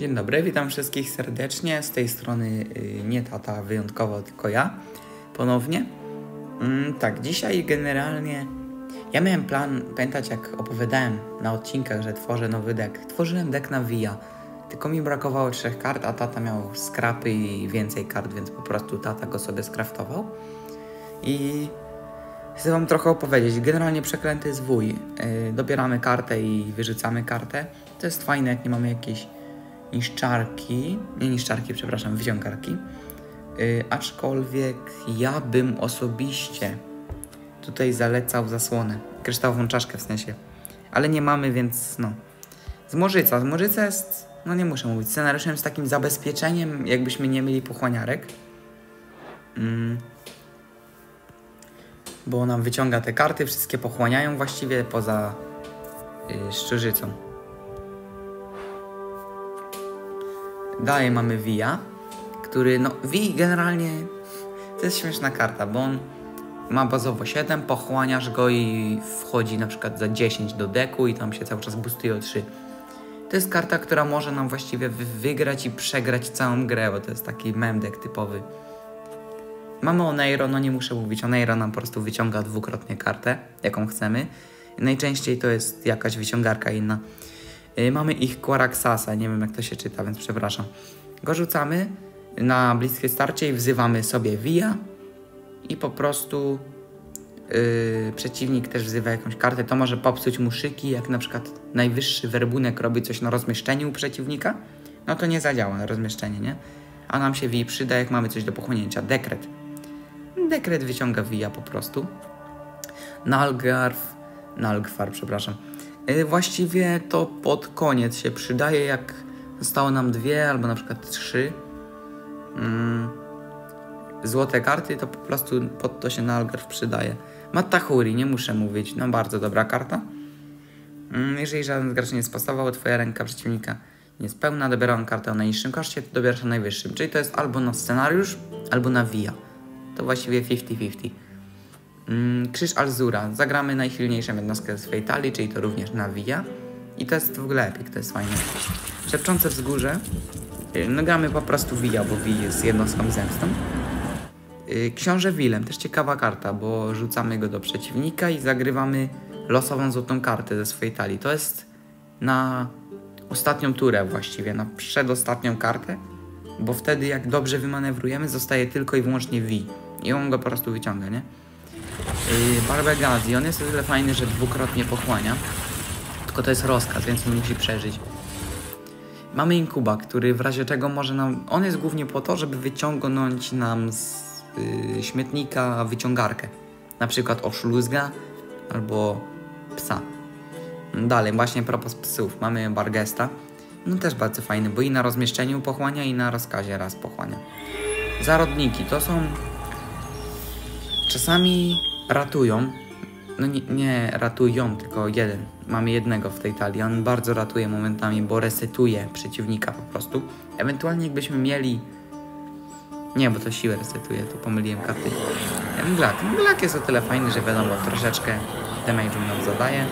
Dzień dobry, witam wszystkich serdecznie. Z tej strony nie tata wyjątkowo, tylko ja ponownie. Tak, dzisiaj generalnie ja miałem plan, pamiętać jak opowiadałem na odcinkach, że tworzę nowy deck. Tworzyłem deck na Via, tylko mi brakowało 3 kart, a tata miał skrapy i więcej kart, więc po prostu tata go sobie skraftował. I chcę wam trochę opowiedzieć. Generalnie przeklęty zwój. Dobieramy kartę i wyrzucamy kartę. To jest fajne, jak nie mamy jakiejś wyciągarki. Aczkolwiek ja bym osobiście tutaj zalecał zasłonę. Kryształową czaszkę w sensie. Ale nie mamy, więc no. Zmorzyca jest, no nie muszę mówić, scenariuszem z takim zabezpieczeniem, jakbyśmy nie mieli pochłaniarek. Bo nam wyciąga te karty, wszystkie pochłaniają właściwie poza szczurzycą. Dalej mamy Via, który, no Vi generalnie to jest śmieszna karta, bo on ma bazowo 7, pochłaniasz go i wchodzi na przykład za 10 do deku i tam się cały czas boostuje o 3. To jest karta, która może nam właściwie wygrać i przegrać całą grę, bo to jest taki mem deck typowy. Mamy Oneiro, no nie muszę mówić, Oneiro nam po prostu wyciąga dwukrotnie kartę, jaką chcemy. Najczęściej to jest jakaś wyciągarka inna. Mamy ich Quaraxasa, nie wiem jak to się czyta, więc przepraszam. Go rzucamy na bliskie starcie i wzywamy sobie Via i po prostu przeciwnik też wzywa jakąś kartę. To może popsuć mu szyki, jak na przykład najwyższy werbunek robi coś na rozmieszczeniu u przeciwnika, no to nie zadziała rozmieszczenie, nie? A nam się Vii przyda, jak mamy coś do pochłonięcia. Dekret wyciąga Via po prostu. Nalgfar, przepraszam. Właściwie to pod koniec się przydaje, jak zostało nam 2 albo na przykład 3 złote karty, to po prostu pod to się Nalgarf przydaje. Matahuri, nie muszę mówić, no bardzo dobra karta. Jeżeli żaden gracz nie spasował, twoja ręka przeciwnika nie jest pełna, dobieram kartę o najniższym koszcie, to dobierasz o najwyższym. Czyli to jest albo na scenariusz, albo na Via. To właściwie 50-50. Krzyż Alzura. Zagramy najsilniejszą jednostkę ze swojej talii, czyli to również na Via. I to jest w ogóle epic, to jest fajne. Szepczące wzgórze. No gramy po prostu Via, bo Vi jest jednostką zemstą. Książę Willem, też ciekawa karta, bo rzucamy go do przeciwnika i zagrywamy losową złotą kartę ze swojej talii. To jest na ostatnią turę właściwie, na przedostatnią kartę, bo wtedy jak dobrze wymanewrujemy, zostaje tylko i wyłącznie Vi. I on go po prostu wyciąga, nie? Barbegazi, on jest o tyle fajny, że dwukrotnie pochłania. Tylko to jest rozkaz, więc on musi przeżyć. Mamy Inkuba, który w razie czego może nam... On jest głównie po to, żeby wyciągnąć nam z śmietnika wyciągarkę. Na przykład oszluzga albo psa. Dalej, właśnie propos psów. Mamy Bargesta. No też bardzo fajny, bo i na rozmieszczeniu pochłania, i na rozkazie raz pochłania. Zarodniki to są... Czasami ratują. No nie ratują, tylko jeden. Mamy jednego w tej talii. On bardzo ratuje momentami, bo resetuje przeciwnika po prostu. Ewentualnie jakbyśmy mieli... Nie, bo to siłę resetuje, to pomyliłem karty. Mglak jest o tyle fajny, że wiadomo, troszeczkę damage'u nam zadaje.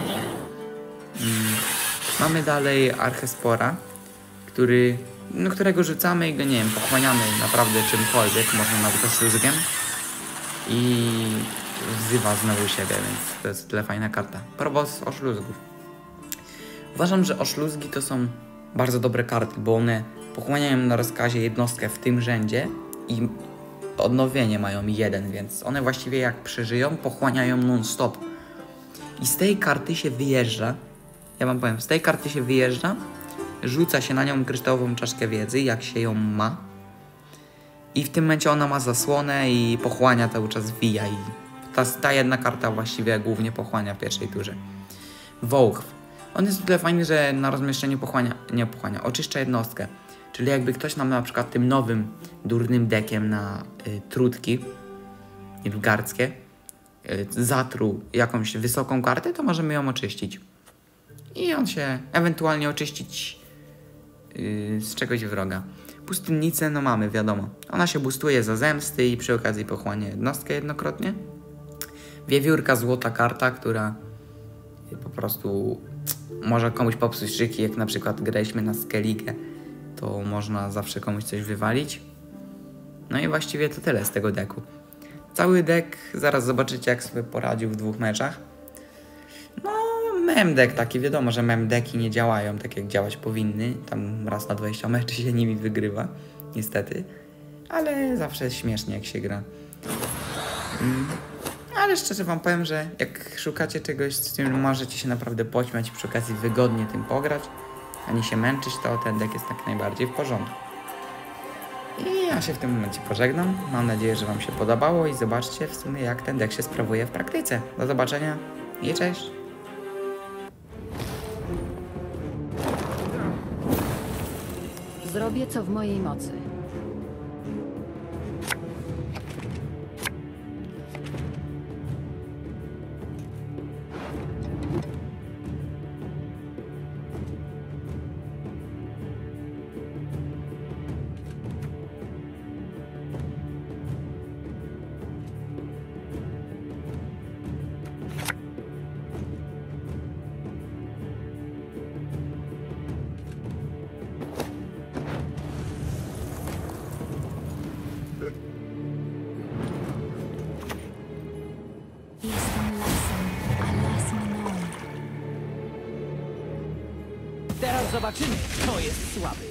Mamy dalej Archespora, którego rzucamy i go, nie wiem, pochłaniamy naprawdę czymkolwiek, można nawet oszluzgiem. I wzywa znowu siebie, więc to jest tyle fajna karta. Propos oszluzgów. Uważam, że oszluzgi to są bardzo dobre karty, bo one pochłaniają na rozkazie jednostkę w tym rzędzie i odnowienie mają 1, więc one właściwie jak przeżyją, pochłaniają non-stop. I z tej karty się wyjeżdża, ja wam powiem, z tej karty się wyjeżdża, rzuca się na nią kryształową czaszkę wiedzy, jak się ją ma. I w tym momencie ona ma zasłonę i pochłania cały czas Via i ta jedna karta właściwie głównie pochłania w pierwszej turze. Wołchw. On jest o tyle fajny, że na rozmieszczeniu oczyszcza jednostkę. Czyli jakby ktoś nam na przykład tym nowym, durnym dekiem na trutki nilfgaardzkie zatruł jakąś wysoką kartę, to możemy ją oczyścić. I on się ewentualnie oczyścić z czegoś wroga. Pustynnicę, no mamy, wiadomo. Ona się boostuje za zemsty i przy okazji pochłania jednostkę jednokrotnie. Wiewiórka, złota karta, która po prostu może komuś popsuć szyki, jak na przykład graliśmy na Skellige. to można zawsze komuś coś wywalić. No i właściwie to tyle z tego deku. Cały deck zaraz zobaczycie, jak sobie poradził w 2 meczach. No, mem deck taki, wiadomo, że mem decki nie działają tak, jak działać powinny. Tam raz na 20 meczy się nimi wygrywa, niestety. Ale zawsze jest śmiesznie, jak się gra. Ale szczerze wam powiem, że jak szukacie czegoś, z czym możecie się naprawdę pośmiać i przy okazji wygodnie tym pograć, ani się męczyć, to ten deck jest jak najbardziej w porządku. I ja się w tym momencie pożegnam. Mam nadzieję, że wam się podobało i zobaczcie w sumie, jak ten deck się sprawuje w praktyce. Do zobaczenia i cześć! Zrobię, co w mojej mocy. Jestem lasem, a las mną. Teraz zobaczymy, kto jest słaby.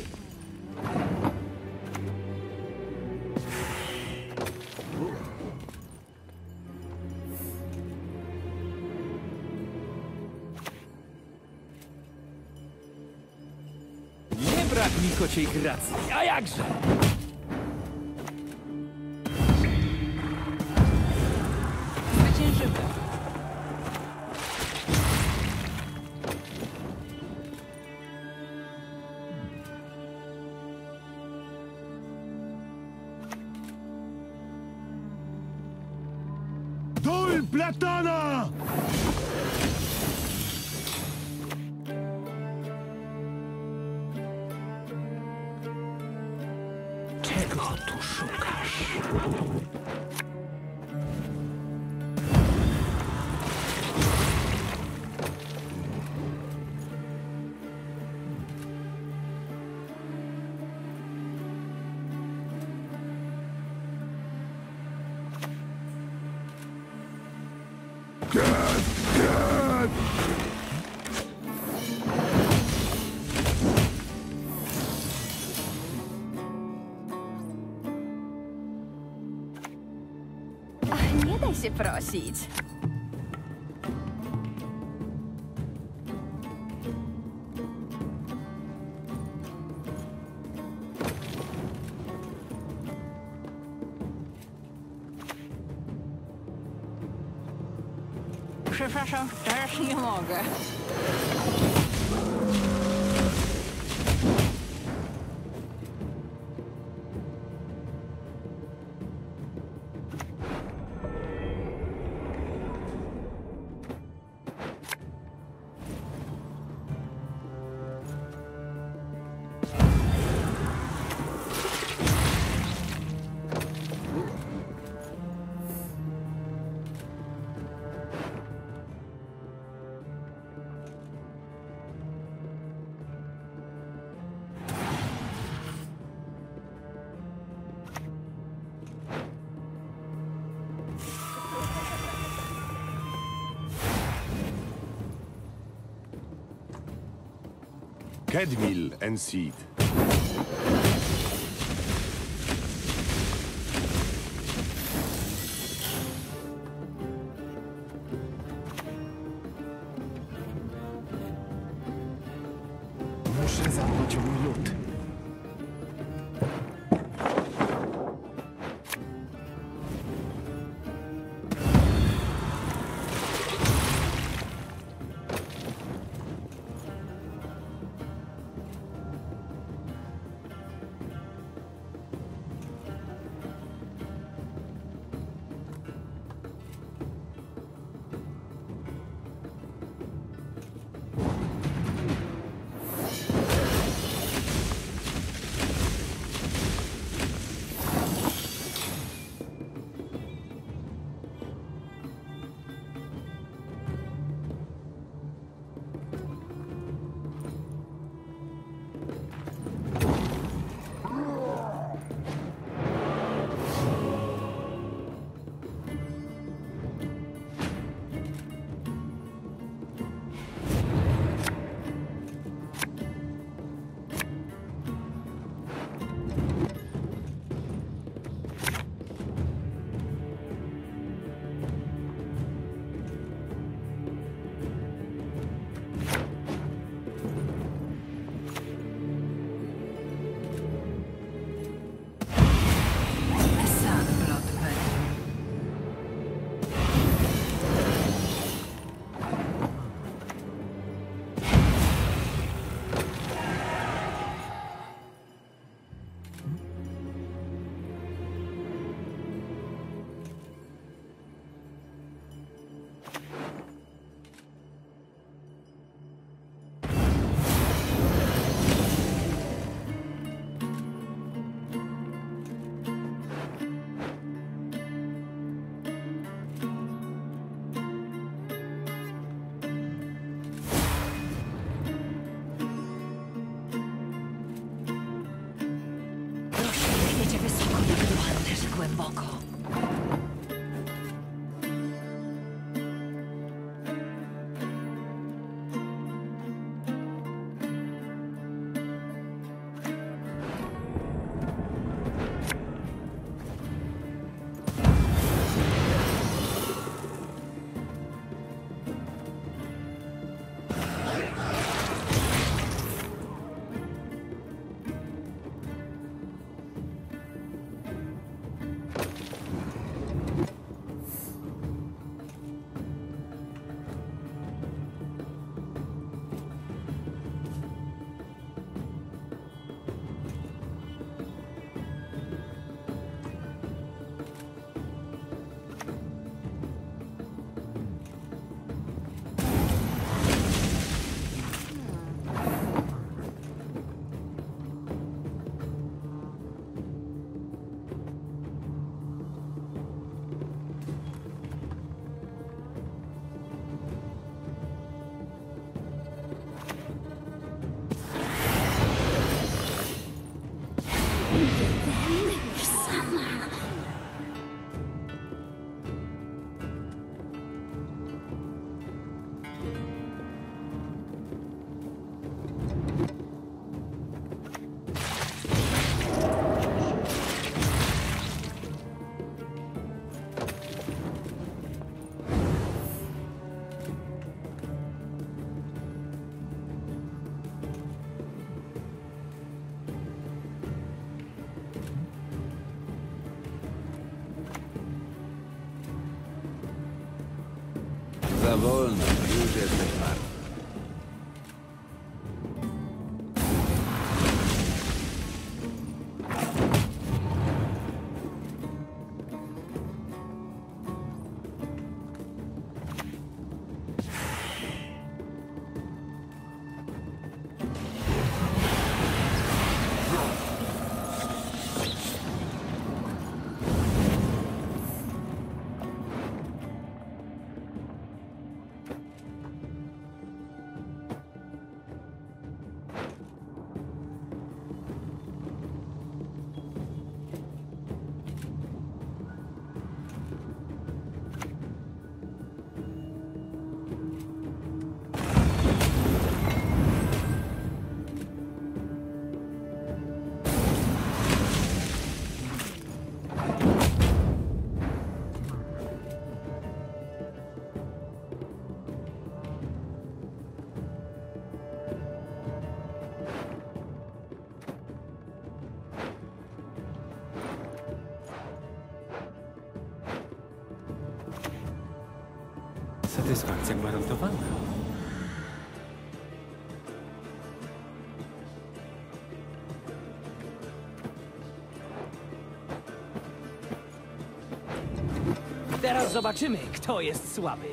Nie brak mi kociej gracji, a jakże? Zwyciężymy. Dol Platana! Czego tu szukasz? Ach, nie daj się prosić. Przepraszam, teraz nie mogę. Kedmil and Seed. Muszę zadbać o mój lud. głęboko. Za wolno, już jesteś martwy. Satysfakcja gwarantowana. Teraz zobaczymy, kto jest słaby.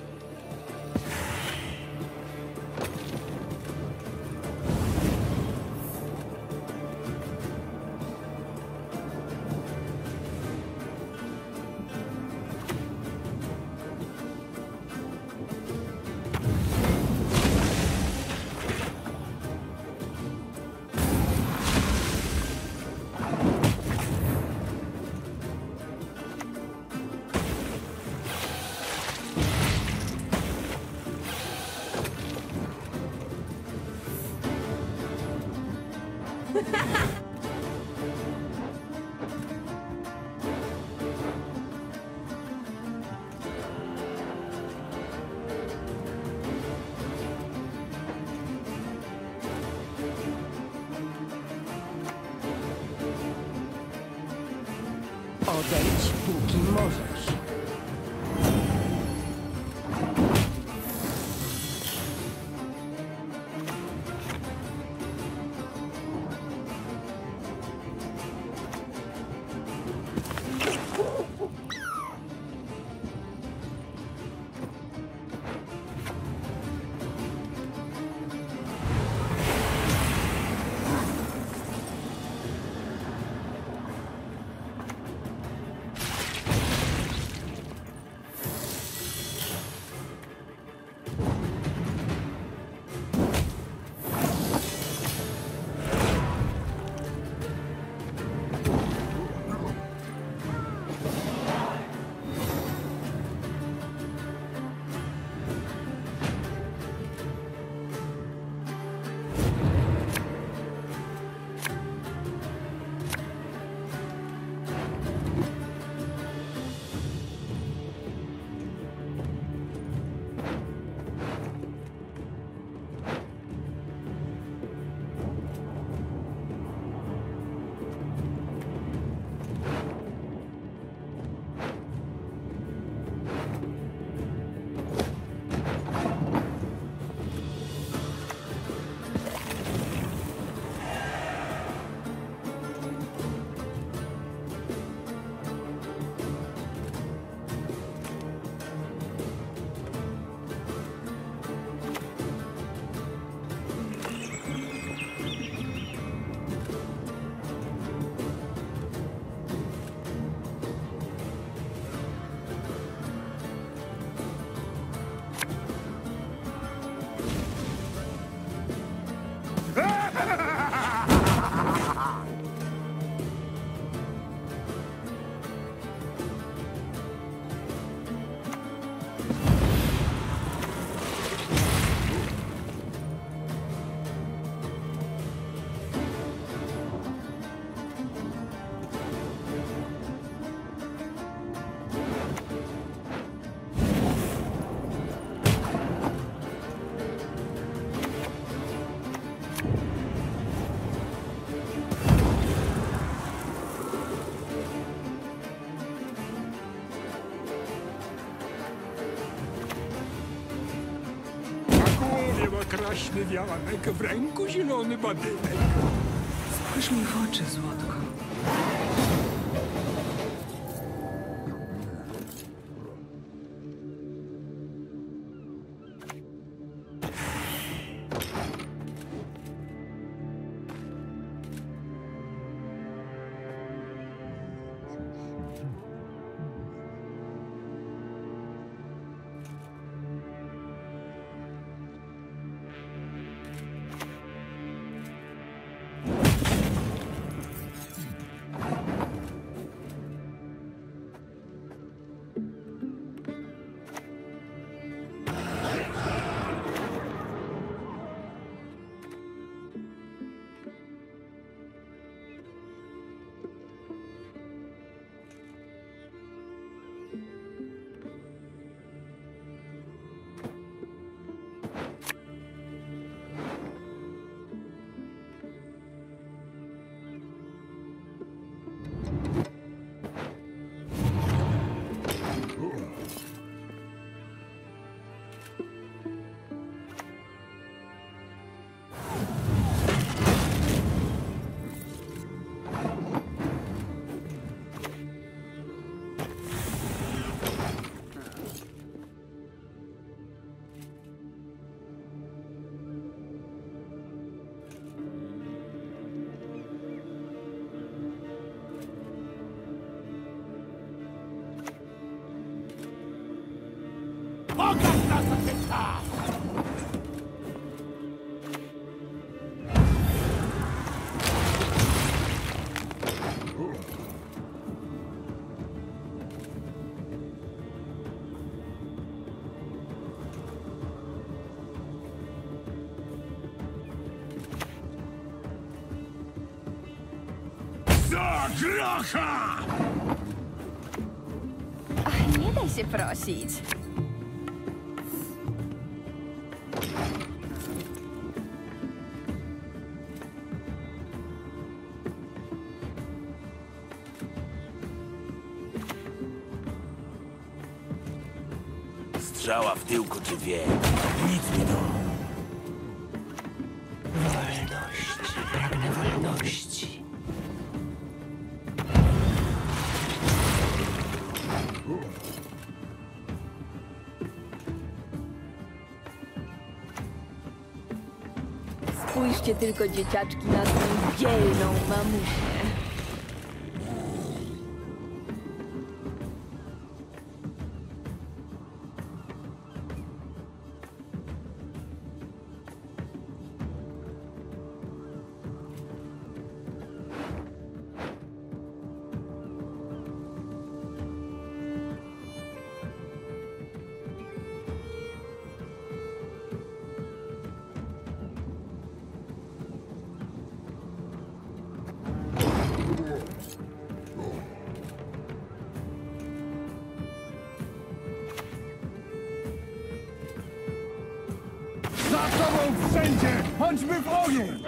Odejdź, póki możesz. Jaśny wiałanek, w ręku zielony badynek. Spójrz mi w oczy, złotko. Za grocha! Ach, nie daj się prosić. Strzała w tyłku czy wie? Nic mi to. Wolność. Pragnę wolności. Spójrzcie tylko, dzieciaczki, na tę dzielną mamusię. Za tobą wszędzie! Choćby w ogień!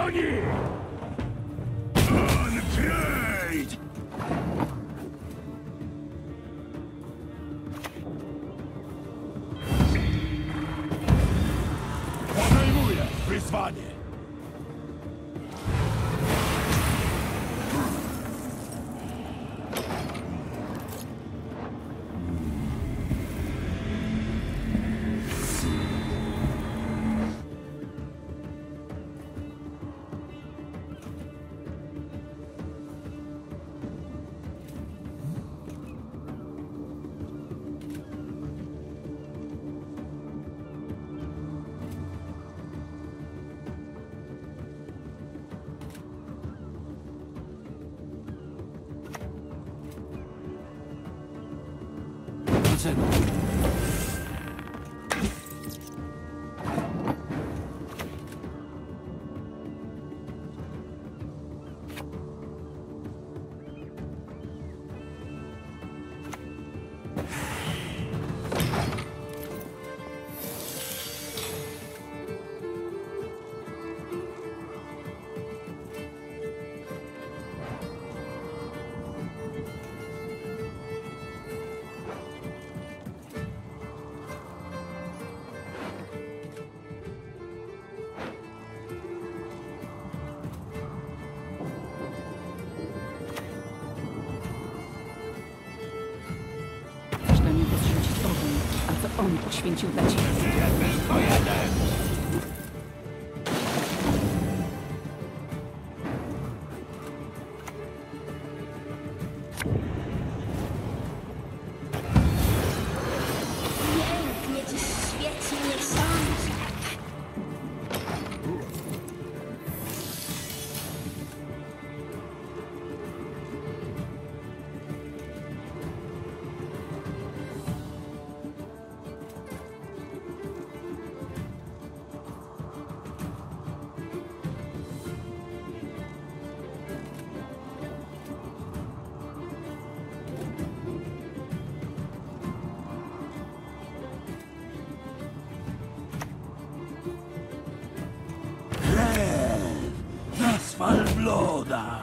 broni! Untrade! Podejmuję wyzwanie! Dlaczego? Chcesz na niego zrzucić ogień, a co on poświęcił dla ciebie? Pięknie dziś świeci miesiączek. Svalbloda!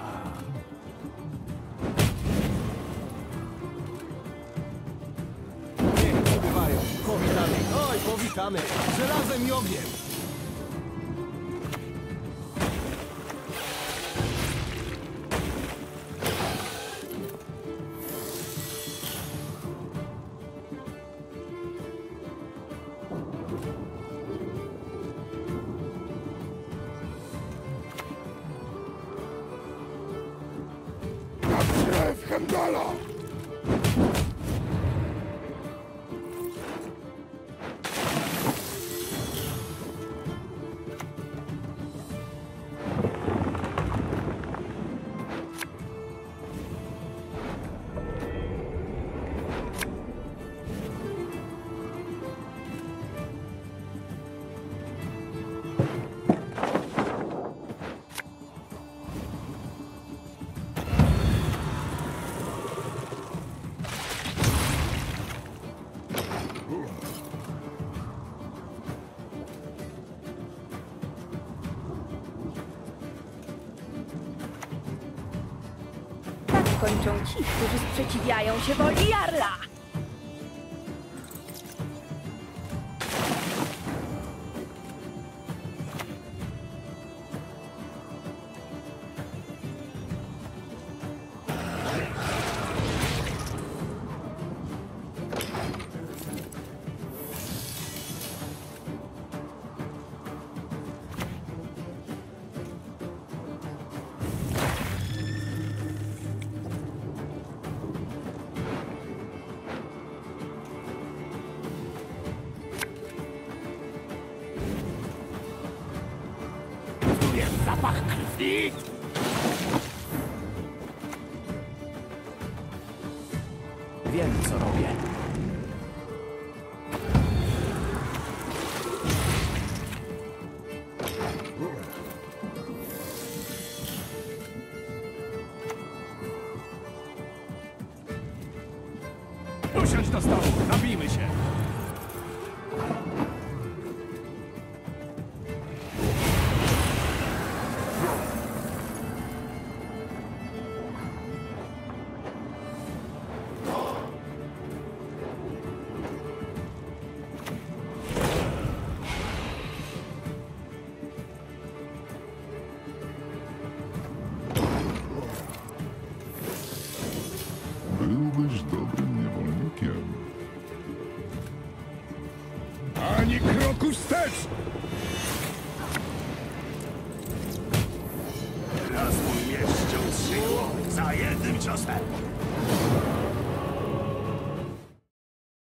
Niech przybywają. Powitamy. Oj, powitamy. Żelazem i ogniem. Krew Hendala! Tak kończą ci, którzy sprzeciwiają się woli Jarla. Zapach krwi! Wiem, co robię. Usiądź do stołu, nabijmy się! Ani kroku wstecz! Raz mój miecz ściął 3 głowy za jednym ciosem.